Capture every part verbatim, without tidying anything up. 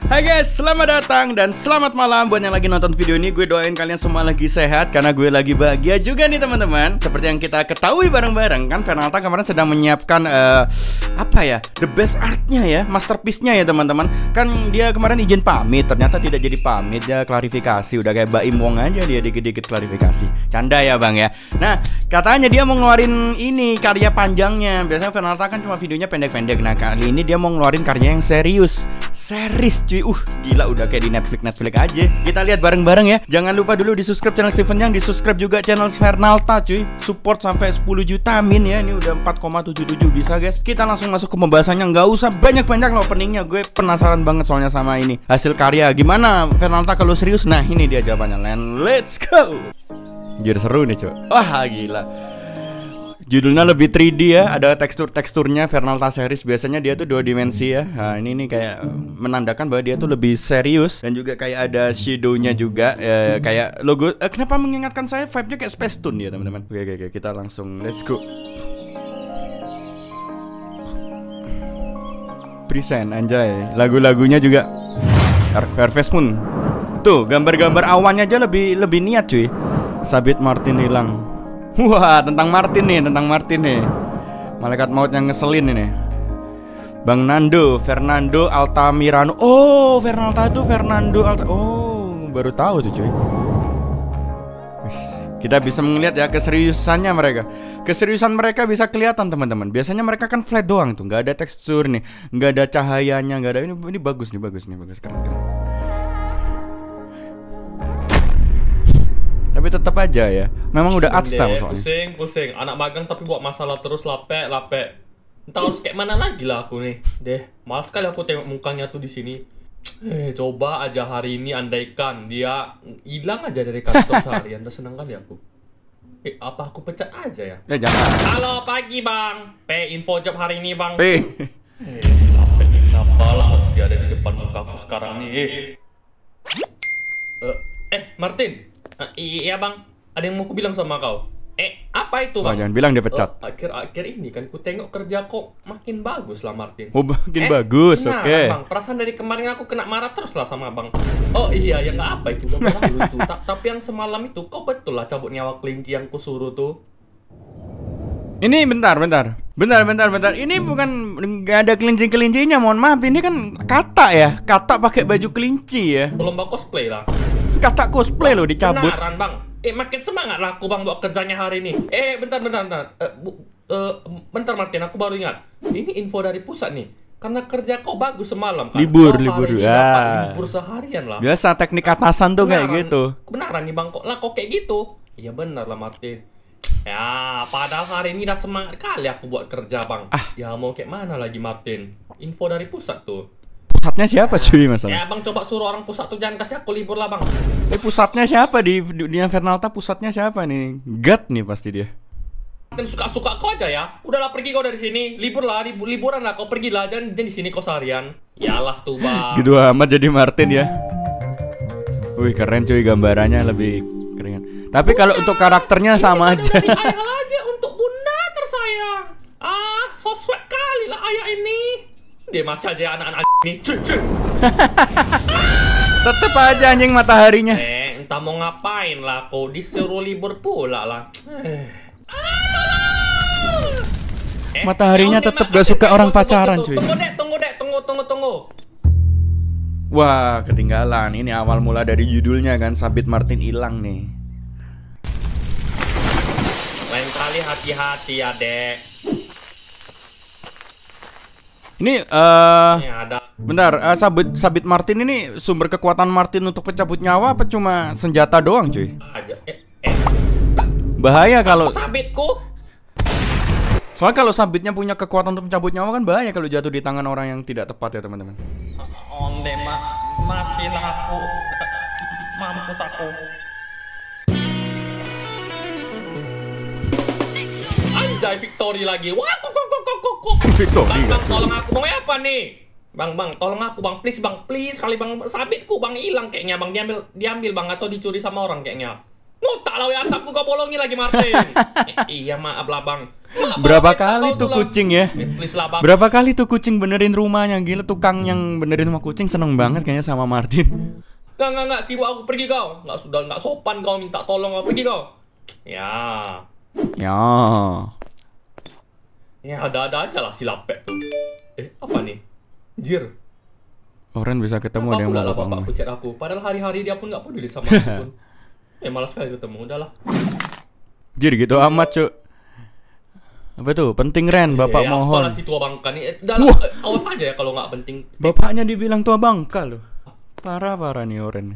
Hai guys, selamat datang dan selamat malam buat yang lagi nonton video ini. Gue doain kalian semua lagi sehat karena gue lagi bahagia juga nih teman-teman. Seperti yang kita ketahui bareng-bareng kan, Fernalta kemarin sedang menyiapkan uh, apa ya, the best artnya ya, masterpiece-nya ya teman-teman. Kan dia kemarin izin pamit, ternyata tidak jadi pamit, dia klarifikasi. Udah kayak Baim Wong aja dia dikit-dikit klarifikasi. Canda ya bang ya. Nah katanya dia mau ngeluarin ini karya panjangnya. Biasanya Fernalta kan cuma videonya pendek-pendek. Nah kali ini dia mau ngeluarin karya yang serius, series cuy. Uh gila, udah kayak di Netflix Netflix aja. Kita lihat bareng-bareng ya. Jangan lupa dulu di subscribe channel Steven Yang, di subscribe juga channel Fernalta cuy. Support sampai sepuluh juta min ya. Ini udah empat koma tujuh tujuh bisa guys. Kita langsung masuk ke pembahasannya. Nggak usah banyak-banyak loh openingnya. Gue penasaran banget soalnya sama ini hasil karya. Gimana Fernalta kalau serius? Nah ini dia jawabannya. Let's go. Jadi seru nih cuy. Wah gila. Judulnya lebih tiga D ya, ada tekstur-teksturnya. Fernalta series biasanya dia tuh dua dimensi ya. Nah ini nih kayak menandakan bahwa dia tuh lebih serius. Dan juga kayak ada shadownya juga, eh, kayak logo, eh, kenapa mengingatkan saya vibe-nya kayak Space Tune ya teman-teman. Oke, oke, oke, kita langsung let's go. Present anjay, lagu-lagunya juga Harvest Moon. Tuh gambar-gambar awannya aja lebih lebih niat cuy. Sabit Martin hilang. Wah, tentang Martin nih, tentang Martin nih. Malaikat maut yang ngeselin ini. Bang Nando, Fernando Altamirano. Oh, Fernalta itu Fernando Alta. Oh, baru tahu tuh cuy. Kita bisa melihat ya keseriusannya mereka. Keseriusan mereka bisa kelihatan teman-teman. Biasanya mereka kan flat doang tuh, nggak ada tekstur nih, nggak ada cahayanya, nggak ada ini. Ini bagus nih, bagus nih, bagus keren keren. Tapi tetap aja ya, memang udah art style soalnya. Pusing, pusing. Anak magang tapi buat masalah terus, lapek, lapek. Entah harus kayak mana lagi lah aku nih. Deh, malas sekali aku tengok mukanya tuh di sini. Eh, coba aja hari ini andaikan dia hilang aja dari kantor seharian. Udah seneng kali aku. Eh, apa aku pecat aja ya? Ya jangan. Halo pagi bang. P info job hari ini bang. P. Eh, lapek nih, kenapa lah harus dia ada di depan mukaku sekarang nih? Eh, uh, eh Martin. Uh, iya bang, ada yang mau ku bilang sama kau. Eh, apa itu bang? Oh, jangan bilang dia pecat. Oh, akhir-akhir ini kan ku tengok kerja kok makin bagus lah Martin. Oh makin eh, bagus, oke okay. Bang, perasaan dari kemarin aku kena marah terus lah sama bang. Oh iya, yang nggak apa itu, gak lalu itu. Ta Tapi yang semalam itu, kau betul lah cabut nyawa kelinci yang ku suruh tuh. Ini bentar, bentar, bentar, bentar, bentar. Ini bukan nggak ada kelinci-kelincinya, mohon maaf. Ini kan kata ya, kata pakai baju kelinci ya. Lomba cosplay lah. Kata cosplay loh dicabut. Beneran bang. Eh makin semangat lah aku bang buat kerjanya hari ini. Eh bentar bentar bentar. Eh, bu, uh, bentar Martin, aku baru ingat. Ini info dari pusat nih. Karena kerja kau bagus semalam kan. Libur, kau libur hari ini ya. dapat libur seharian lah. Biasa teknik atasan tuh beneran, kayak gitu. Beneran nih bang, kok lah kok kayak gitu. Iya bener lah Martin. Ya padahal hari ini udah semangat kali aku buat kerja bang. Ah. Ya mau kayak mana lagi Martin. Info dari pusat tuh. Pusatnya siapa cuy masalah? Ya bang coba suruh orang pusat tuh jangan kasih aku libur lah bang. Eh pusatnya siapa di dunia Fernalta? Pusatnya siapa nih? God nih pasti dia. Dan suka-suka kau aja ya. Udahlah pergi kau dari sini. Libur lah, libur liburan lah. Kau pergi lah, jangan di sini kau seharian. Yalah tuh bang. Gitu amat jadi Martin ya. Wih keren cuy, gambarannya lebih keren. Tapi kalau untuk karakternya sama aja. Ayah lagi untuk bunda tersayang. Ah, so sweet kali lah ayah ini. Dia masih aja anak-anak ini. Cuy, cuy. Tetep aja anjing mataharinya. Eh, entah mau ngapain lah kau, disuruh libur pula lah. Eh. Eh, mataharinya tetep gak suka orang pacaran cuy. Tunggu dek, tunggu dek, tunggu, tunggu, tunggu. Wah, ketinggalan. Ini awal mula dari judulnya kan, Sabit Martin hilang nih. Lain kali hati-hati ya dek. Ini uh, ini ada. Bentar, uh, Sabit, Sabit Martin ini sumber kekuatan Martin untuk pencabut nyawa apa cuma senjata doang cuy? Aja. Eh, eh. Bahaya kalau sabitku. Soalnya kalau sabitnya punya kekuatan untuk mencabut nyawa kan bahaya kalau jatuh di tangan orang yang tidak tepat ya teman-teman. Onde ma matilah aku. Mampus aku. Anjay Victory lagi. Wah, kok kok kok kok kok. Victory. Bang, bang, tolong aku bang, apa nih? Bang, bang, tolong aku bang, please bang, please kali bang, sabitku bang hilang kayaknya bang, diambil, diambil bang atau dicuri sama orang kayaknya. Ngotak lah we atapku kau bolongi lagi Martin. Eh, iya maaf lah bang. Maaf, Berapa bang, kali tahu tuh lah. kucing ya? Eh, please lah bang. Berapa kali tuh kucing benerin rumahnya. Gila, tukang yang benerin rumah kucing seneng banget kayaknya sama Martin. Nggak, nggak, nggak, sibuk aku pergi kau. Nggak sudah, nggak sopan kau minta tolong kau pergi kau. Ya, Ya. ya ada-ada aja lah si Lapek tuh. Eh, apa nih? Jir. Oren bisa ketemu Apa ada yang pula mau lah bapak bapakku ngomong. chat aku. Padahal hari-hari dia pun nggak peduli sama aku pun. Eh, malas sekali ketemu. Udahlah. Jir gitu amat cuk. Apa tuh? Penting Ren, bapak eh, mohon. Apalah si tua bangka nih. Eh, udahlah, Wah. eh, awas aja ya kalau nggak penting. Bapaknya dibilang tua bangka loh. Parah-parah nih Oren.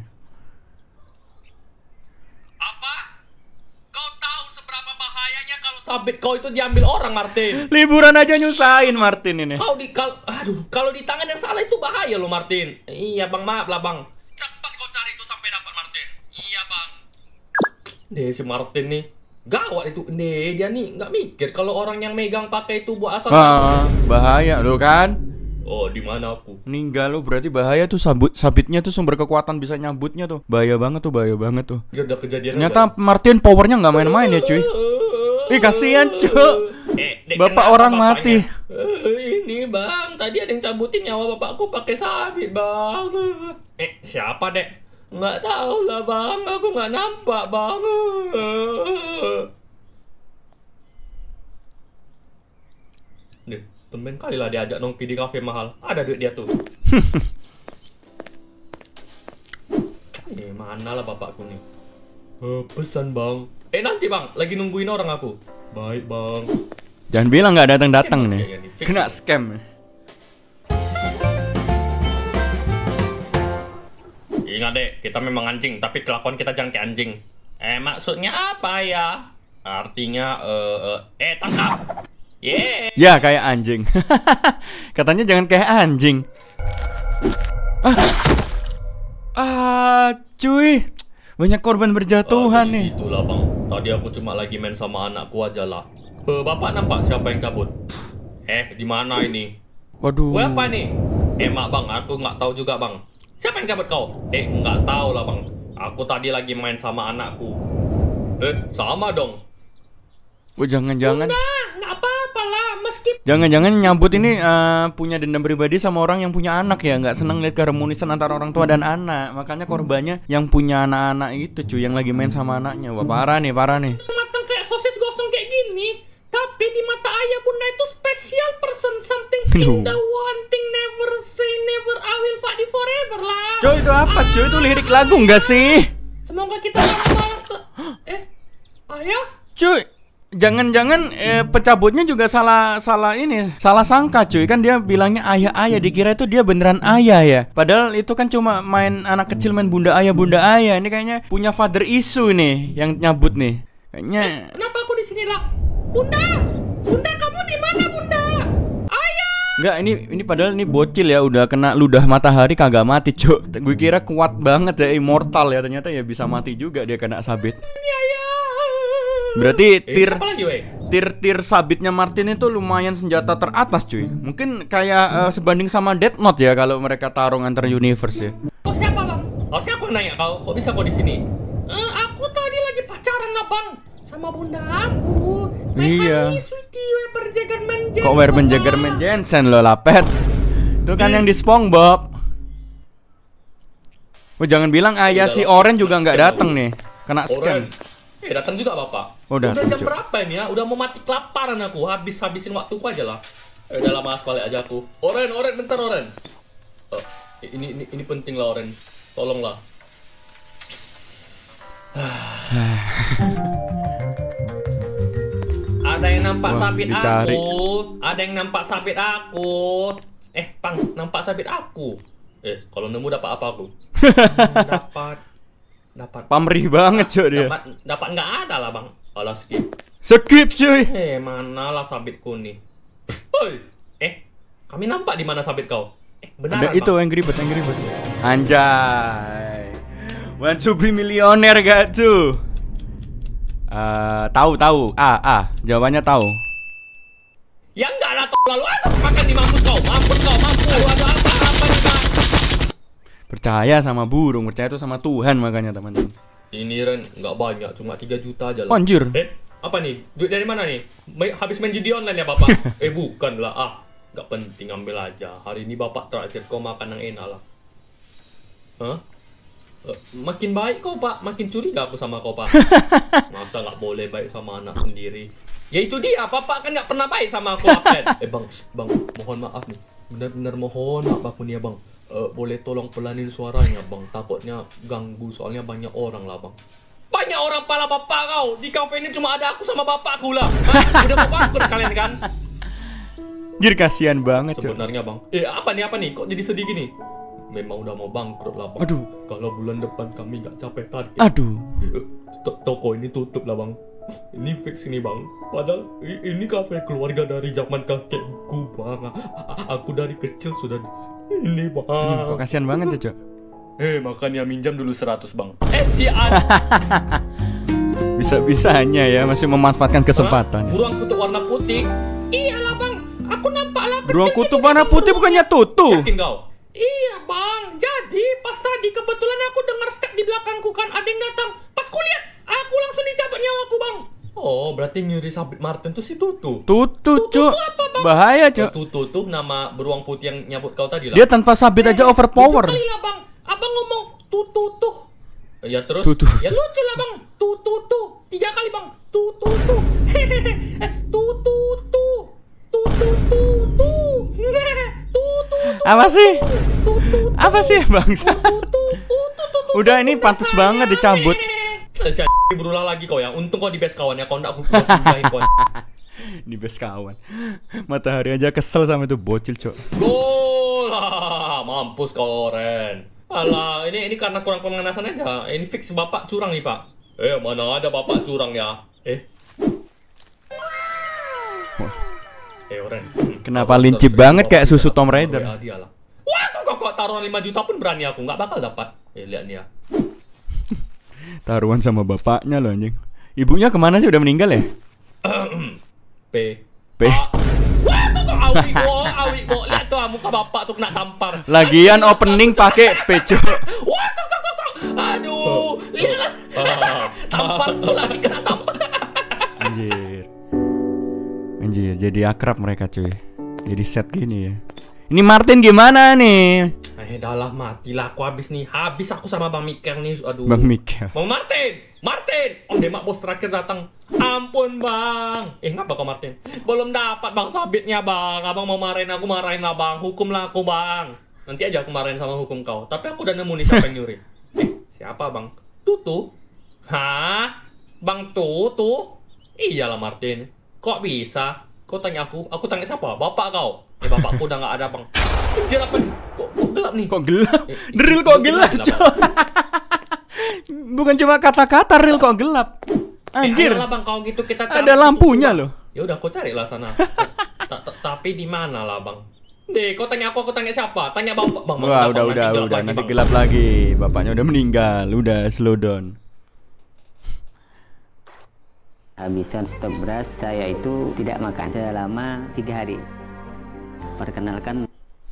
Apa? Kau tahu seberapa bahayanya kalau sabit kau itu diambil orang, Martin? Liburan aja nyusahin Martin ini. Kau di kal aduh, kalau di tangan yang salah itu bahaya loh, Martin. Iya, Bang, maaf lah, Bang. Cepat kau cari itu sampai dapat, Martin. Iya, Bang. Nih si Martin nih. Gawat itu. Nih, dia nih nggak mikir kalau orang yang megang pakai itu buat asal. Ah, bahaya lo kan. Oh, di mana aku? Meninggal lo berarti bahaya tuh, sabut sabitnya tuh sumber kekuatan bisa nyambutnya tuh. Bahaya banget tuh, bahaya banget tuh. Sudah kejadian. Ternyata Martin powernya nggak main-main ya cuy. Ih kasihan cuk. Eh, Dek, Bapak kenapa orang bapaknya? mati. Eh, ini bang, tadi ada yang cabutin nyawa bapakku pakai sabit bang. Eh, siapa dek? Nggak tahu lah bang, aku nggak nampak bang. Deh, tumben kali lah diajak nongki di kafe mahal. Ada duit dia tuh. Eh, mana lah bapakku nih? Eh, pesan bang. Eh nanti bang, lagi nungguin orang aku. Baik bang. Jangan bilang nggak datang-datang Scam nih. kayaknya nih, fix Kena nih. scam. Ingat deh, kita memang anjing, tapi kelakuan kita jangan kayak anjing. Eh, maksudnya apa ya? Artinya, eh, eh, eh tangkap. Yeah. Ya kayak anjing. Katanya jangan kayak anjing. Ah, ah, cuy, banyak korban berjatuhan Ah, nih. jadi itulah bang. Tadi aku cuma lagi main sama anakku aja lah. Eh, bapak nampak siapa yang cabut? Eh, di mana ini? Waduh. Gue apa nih? Eh, mak bang, aku nggak tahu juga bang. Siapa yang cabut kau? Eh, nggak tahu lah bang. Aku tadi lagi main sama anakku. Eh, sama dong. Oh, jangan-jangan, Nah, nggak apa-apa lah, meski jangan-jangan nyambut ini eh, punya dendam pribadi sama orang yang punya anak ya, nggak seneng lihat keharmonisan antara orang tua dan anak. Makanya korbannya yang punya anak-anak itu cuy, yang lagi main sama anaknya. Wah parah nih, parah nih. matang kayak sosis gosong kayak gini, tapi di mata ayah bunda itu special person, something in the one thing never say never, I will fight you forever lah. Cuy itu apa cuy? Itu lirik lagu nggak sih? Semoga kita lama-lama eh ayah Cuy, jangan-jangan eh, pencabutnya juga salah salah ini, salah sangka cuy. Kan dia bilangnya ayah-ayah, dikira itu dia beneran ayah ya. Padahal itu kan cuma main anak kecil main bunda ayah bunda ayah. Ini kayaknya punya father issue nih yang nyabut nih. Kayaknya kenapa aku di sini lah? Bunda, bunda kamu di mana bunda? Ayah. enggak, ini ini padahal ini bocil ya, udah kena ludah matahari kagak mati cuy. Gue kira kuat banget ya, immortal ya, ternyata ya bisa mati juga dia kena sabit. Ini ayah. Berarti Eh, tir siapa lagi weh? tir-tir sabitnya Martin itu lumayan senjata teratas cuy. Mungkin kayak eh, sebanding sama Death Note ya kalau mereka tarung antar universe ya. Kau siapa bang? Harusnya aku nanya kau, kok bisa kau di sini? Eh, aku tadi lagi pacaran lah bang, sama bunda aku. My Iya. honey sweetie, Weber Jagerman Jensen. Kok Werben Jagerman Jensen lo lapet? Itu kan yang di SpongeBob. Oh jangan bilang ayah si Oren juga nggak datang nih, kena scam. Oren. Eh datang juga bapak. Oh, udah datang, jam Cuk. berapa ini ya? Udah mau mati kelaparan aku. Habis habisin waktuku aja lah. Eh udah lama balik aja aku. Oren, Oren, bentar Oren. Eh, ini, ini ini penting lah Oren. Tolonglah. Ada yang nampak Wah, sabit dicari. aku. Ada yang nampak sabit aku. Eh, Pang, nampak sabit aku. Eh, kalau nemu dapat apa aku? Hmm, dapat dapat Pamrih banget cuy dia. dapat dapat nggak ada lah bang. Alah skip. Skip cuy. Eh mana lah sabitku nih. Psst, oi. Eh kami nampak di mana sabit kau? Eh benar Ada itu Angry Bird, Angry Bird. Anjay. Want to be millionaire gak cuy? Eh, tahu tahu. Ah ah, jawabannya tahu. Ya enggak lah tol lalu ada makan di mampus kau, mampus kau, mampus. Aduh, ada apa apa nih bang? Percaya sama burung, percaya itu sama Tuhan makanya teman-teman. Ini Ren, nggak banyak, cuma tiga juta aja lah. Anjir. Eh, apa nih? Duit dari mana nih? Main- habis main judi online ya Bapak? Eh, bukan lah. Ah, nggak penting, ambil aja. Hari ini Bapak terakhir kau makan yang enak lah. Hah? Eh, makin baik kau Pak, makin curiga aku sama kau Pak. Masa nggak boleh baik sama anak sendiri? Ya itu dia, Bapak kan nggak pernah baik sama aku Apet. Eh bang, bang, mohon maaf nih. Benar-benar mohon maaf aku nih ya bang. Uh, boleh tolong pelanin suaranya bang, takutnya ganggu soalnya banyak orang lah bang. Banyak orang pala bapak kau, di kafe ini cuma ada aku sama bapakku lah. Hah? Udah bapak aku kalian kan? Jir, kasihan banget Cok. Sebenarnya bang, eh apa nih apa nih, kok jadi sedih gini? Memang udah mau bangkrut lah bang. Aduh. Kalau bulan depan kami nggak capai target, Aduh. to- toko ini tutup lah bang. Ini fix ini bang. Padahal i- ini kafe keluarga dari zaman kakekku bang. A- a- Aku dari kecil sudah di sini bang. Hmm, kok kasihan banget ya Cok. Eh makanya minjam dulu seratus bang. Eh si An. Bisa-bisanya ya masih memanfaatkan kesempatan. Hah? Burung kutub warna putih. Iyalah bang. Aku nampak lah. Beruang kutub warna putih bukannya tutu. Yakin kau? Iya bang. Jadi pas tadi kebetulan aku dengar step di belakangku kan ada yang datang. Pas kulihat aku langsung dicabut nyawaku bang. Oh berarti nyuri sabit Martin tuh si Tutu. Tutu Cok. Bahaya Cok. Tutu tuh nama beruang putih yang nyabut kau tadi lah. Dia tanpa sabit aja overpower. Lucu kali lah bang. Abang ngomong tutu tuh. Ya terus. Tutu. Ya lucu lah bang. Tutu tuh. Tiga kali bang. Tutu tuh. Hehehe. Eh tutu tuh. Tutu tuh tuh. Tutu. Apa sih? Apa sih bangsa? Udah ini pantas banget dicabut. Si berulah lagi kau ya. Untung kau di base kawan ya. Kau ndak aku pindahin kau. Di best kawan. Matahari aja kesel sama itu bocil Cok. Gol lah. Mampus kau Ren. Alah, ini ini karena kurang pemanasan aja. Ini fix bapak curang nih pak. Eh mana ada bapak curang ya? Eh. Eh Ren. Kenapa lincip banget kayak susu Tom Raider? Dia lah. Wah kok kok kok taruhan lima juta pun berani aku nggak bakal dapat. Eh lihat nih ya. Taruhan sama bapaknya loh anjing. Ibunya kemana sih, udah meninggal ya? P. P. A. Wah kok kok awi bo, awi bo. Lihat tuh muka bapak tuh kena tampar. Lagian opening pakai P Cok. Wah kok kok kok kok. Aduh, lihat. Tampar tuh lagi kena tampar. Anjir. Anjir, jadi akrab mereka cuy. Jadi set gini ya. Ini Martin gimana nih? Eh dah lah matilah aku habis nih. Habis aku sama Bang Mikel nih. Aduh. Bang Mikel. Bang Martin, Martin. Om Demak bos terakhir datang. Ampun bang. Eh ngapa kau Martin? Belum dapat bang sabitnya bang. Abang mau marahin aku, marahin lah bang. Hukumlah aku bang. Nanti aja aku marahin sama hukum kau. Tapi aku udah nemu nih siapa yang nyuri. Eh siapa bang? Tutu? Hah? Bang Tutu? Iyalah Martin. Kok bisa? Kau tanya aku, aku tanya siapa? Bapak kau? Eh bapakku udah nggak ada bang. Anjir apa nih? Kok, kok gelap nih? Kok gelap? Eh, Real kok gelap Cok. Bukan cuma kata-kata, real kok gelap. Anjir. Eh, ayolah bang, kalau gitu kita Ada lampunya loh. Ya udah, kau carilah sana. Ta- ta- Tapi di mana lah bang? Deh, kau tanya aku, aku tanya siapa? Tanya bapak bang. Wah, Bang, udah bang, udah nanti gelap udah lagi, nanti bang. gelap lagi. Bapaknya udah meninggal. Udah slow down. Habisan stok beras saya itu tidak makan selama tiga hari. Perkenalkan,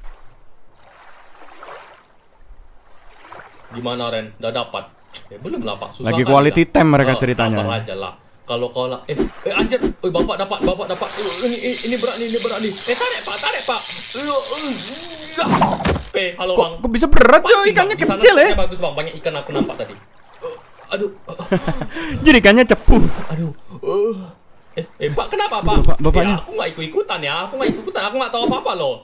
Gimana Ren? Udah dapat? Ya belum lah pak. Susah Lagi kali quality lah. time mereka Oh, ceritanya. Sabar aja lah. Kalau kau lah, eh, eh anjir, eh bapak dapat, bapak dapat. Eh, ini, ini, ini berat nih, ini berat nih. Eh tarik pak, tarik pak. Eh, halo Kok, bang. kok bisa berat Pasti, Cok, Bang. ikannya Di sana kecil ya. ikannya bagus bang, banyak ikan aku nampak tadi. Eh, aduh, Jadi ikannya cepu. aduh. Eh, eh, eh pak kenapa pak? Bapak- bapaknya. Ya, aku nggak ikut ikutan ya, aku nggak ikut ikutan, aku nggak tahu apa apa loh.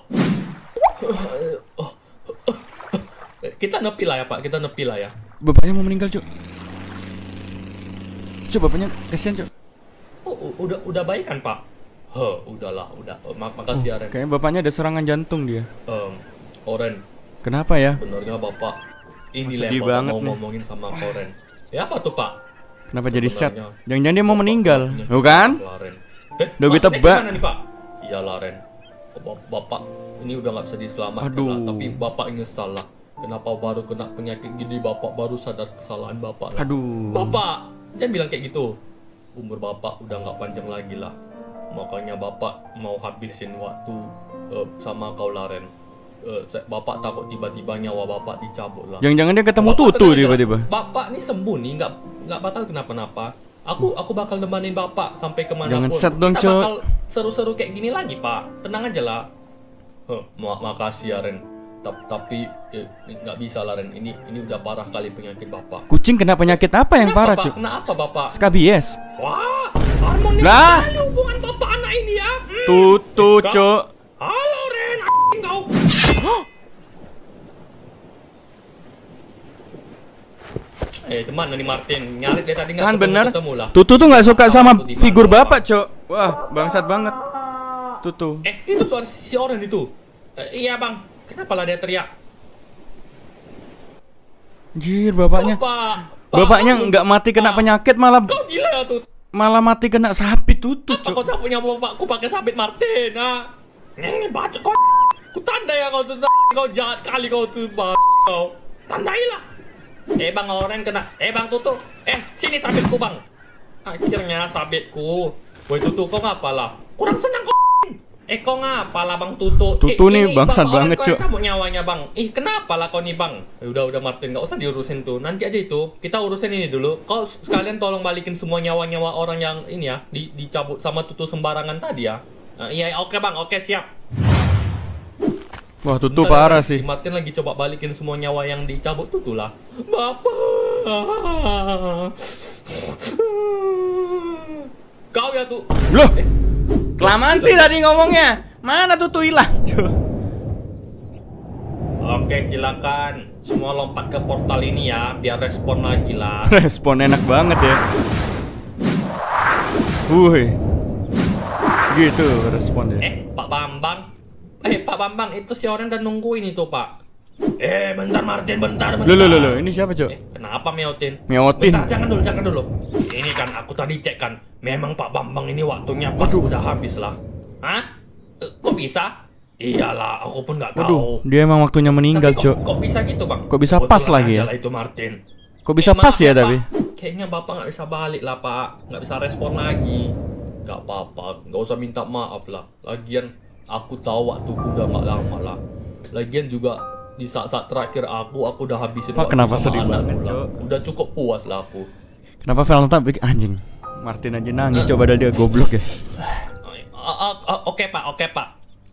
Eh, Kita nepi lah ya pak, kita nepi lah ya. Bapaknya mau meninggal Cok. Cok, bapaknya kasihan Cok. Oh, u- udah udah baik kan pak? Huh, udahlah, udah. Oh, mak makasih ya Ren. Kayaknya bapaknya ada serangan jantung dia. Em, Oren, Kenapa ya? benernya bapak ini Sedih lah yang bapak banget mau nih. ngomongin sama Oren. Ya apa tuh pak? Kenapa jadi set? Sebenarnya, Jangan-jangan dia mau meninggal. Bapaknya Tuh kan? lah, Ren. Eh, Udah gue maksudnya tebak. gimana nih pak? Iyalah Ren. Bap- Bapak ini udah nggak bisa diselamatkan Aduh. lah. Tapi bapak nyesal lah. Kenapa baru kena penyakit gini bapak baru sadar kesalahan bapak lah. Aduh. Bapak, jangan bilang kayak gitu. Umur bapak udah nggak panjang lagi lah. Makanya bapak mau habisin waktu eh, sama kau Laren. uh, bapak takut tiba-tiba nyawa bapak dicabut lah. Jangan-jangan dia ketemu Bapak Tutu tenang aja tiba-tiba. lah. Bapak nih sembuh nih, nggak nggak bakal kenapa-napa. Aku aku bakal nemenin bapak sampai kemana Jangan pun. set dong, Kita Cok. bakal seru-seru kayak gini lagi pak. Tenang aja lah. Huh, mak makasih ya Ren. Ta- Tapi eh, nggak bisa lah Ren. Ini ini udah parah kali penyakit bapak. Kucing kena penyakit apa yang Kenapa, parah, Pak? Cuk? Kenapa bapak? Skabies. Wah, harmonis Lah. sekali hubungan bapak anak ini ya. Hmm. Tutu, Kau- Cuk. Halo Ren, a**ing kau. Eh, cuman nih Martin, nyari dia tadi nggak Kan ketemu, bener. ketemu lah. Tutu tuh nggak suka sama Aku di mana, figur Bapak? bapak, Cuk. Wah, bangsat banget. Tutu. Eh, itu suara si orang itu. Eh, iya bang, kenapa lah dia teriak? Anjir, bapaknya. Bapak, Bapaknya Pak, nggak mati kena Pak. penyakit, malah Kau gila ya tuh. malah mati kena sapi Tutu, Apa Cuk. kau punya bapakku pakai sabit Martin? Ah, ini bacot kau. Ku tanda ya kau tuh, kau jahat kali kau tuh, bang. Kau tandailah. Eh bang orang kena. Eh bang Tutu. Eh sini sabitku bang. Akhirnya sabitku. Woi Tutu kau ngapalah? Kurang senang kau. Eh kau ngapalah bang Tutu? Tutu eh, nih ini bangsat bang, orang banget, kau Cuk. yang cabut nyawanya bang. Ih kenapa lah kau nih bang? Eh, udah udah Martin nggak usah diurusin tuh. Nanti aja itu. Kita urusin ini dulu. Kau sekalian tolong balikin semua nyawa-nyawa orang yang ini ya di, dicabut sama Tutu sembarangan tadi ya. Nah, iya oke bang oke siap. Wah, Tutu Bentar, parah ya, sih. Martin lagi coba balikin semua nyawa yang dicabut Tutu lah. Bapak. Kau ya tuh. Loh. Kelamaan sih tadi ngomongnya. Mana Tutu hilang, Cuk? Oke, silakan. Semua lompat ke portal ini ya, biar respon lagi lah. Respon enak banget ya. Wuih. Gitu respon dia. Eh, Pak Bambang. Eh, Pak Bambang, itu si orang udah nungguin itu, Pak. Eh, bentar Martin, bentar, bentar. Loh, loh, loh, loh, ini siapa, Cuk? Eh, kenapa Meotin? Meotin. Bentar, jangan dulu, jangan dulu. Ini kan aku tadi cek kan, memang Pak Bambang ini waktunya pas Waduh. udah habis lah. Hah? Eh, kok bisa? Iyalah, aku pun nggak tahu. Aduh, dia emang waktunya meninggal, Tapi Cuk. kok, kok bisa gitu, Bang? Kok bisa Kebetulan pas lagi aja ya? lah itu Martin. Kok bisa Eh, pas maaf ya Pak. tapi? Kayaknya Bapak nggak bisa balik lah, Pak. Nggak bisa respon lagi. Nggak apa-apa, nggak usah minta maaf lah. Lagian aku tahu waktuku udah nggak lama lah. Lagian juga di saat-saat terakhir aku, aku udah habisin Pak, waktu kenapa sama sedih anakku banget, lah. Cok? Udah cukup puas lah aku. Kenapa Valentine bikin anjing? Martin aja nangis coba padahal dia goblok ya. Ah, ah, ah, Oke Pak, oke Pak.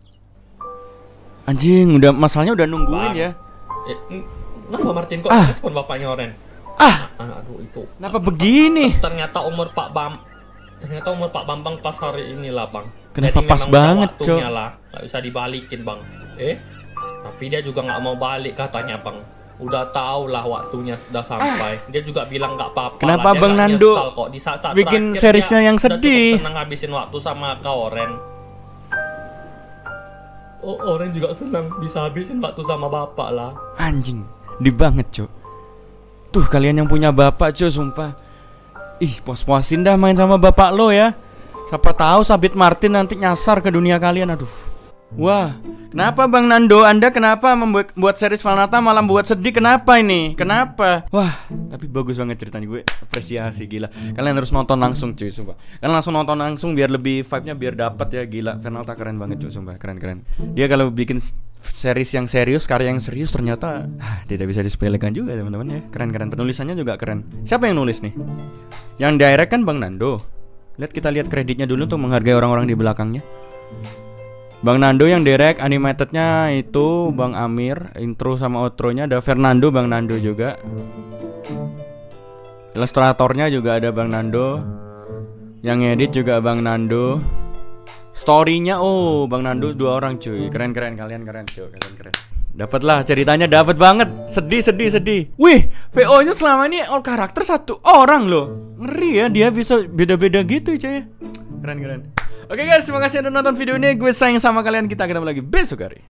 Anjing, udah masalahnya udah nungguin Bang. ya. Eh, mm, kenapa Martin kok Ah. respon bapaknya Oren? Ah, Ah, aduh itu. kenapa begini? Ternyata umur Pak Bam Ternyata umur Pak Bambang pas hari inilah Bang. Kenapa Jadi pas memang udah banget, waktunya Cok? lah. Nggak bisa dibalikin Bang. Eh, tapi dia juga nggak mau balik katanya Bang. Udah tahu lah waktunya sudah sampai. Dia juga bilang nggak apa-apa. Kenapa lah. Dia Bang nggak Nando nyesal kok. Di saat-saat bikin terakhir seriesnya dia yang udah sedih? cukup senang habisin waktu sama kau Oren. Oh, Oren juga senang bisa habisin waktu sama bapak lah. Anjing, di banget, Cuk. Tuh kalian yang punya bapak, Cuk, sumpah. Ih, puas-puasin dah main sama bapak lo ya. Siapa tahu Sabit Martin nanti nyasar ke dunia kalian. Aduh. Wah, kenapa Bang Nando? Anda kenapa membuat buat series Valnata malah buat sedih? Kenapa ini? Kenapa? Wah, tapi bagus banget ceritanya, gue apresiasi, gila. Kalian harus nonton langsung cuy, sumpah. Kalian langsung nonton langsung biar lebih vibe-nya biar dapat ya, gila. Valnata keren banget cuy, sumpah, keren-keren. Dia kalau bikin series yang serius, karya yang serius ternyata ah, tidak bisa disepelekan juga teman-teman ya. Keren-keren, penulisannya juga keren. Siapa yang nulis nih? Yang direct kan Bang Nando. Lihat, kita lihat kreditnya dulu untuk menghargai orang-orang di belakangnya. Bang Nando yang direct, animatednya itu Bang Amir, intro sama outro-nya ada Fernando, Bang Nando juga. Ilustratornya juga ada Bang Nando. Yang edit juga Bang Nando. Story-nya oh Bang Nando dua orang cuy. Keren-keren, kalian keren cuy, kalian keren. Dapatlah ceritanya, dapat banget. Sedih, sedih, sedih. Wih, V O-nya selama ini all karakter satu orang loh. Ngeri ya, dia bisa beda-beda gitu cuy. Keren, keren. Oke guys, terima kasih udah nonton video ini. Gue sayang sama kalian. Kita ketemu lagi besok hari.